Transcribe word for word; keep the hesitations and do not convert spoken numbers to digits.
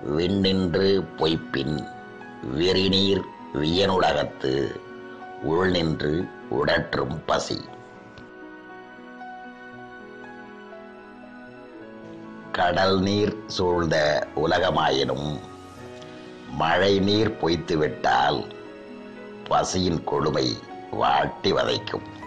விண்ணின்று பொய்ப்பின் விரிநீர் வியனுலகத்து உள்நின்று உடற்றும் பசி. கடல் நீர் சூழ்ந்த உலகமாயினும் மழை நீர் பொய்த்துவிட்டால் பசியின் கொடுமை வாட்டி வதைக்கும்.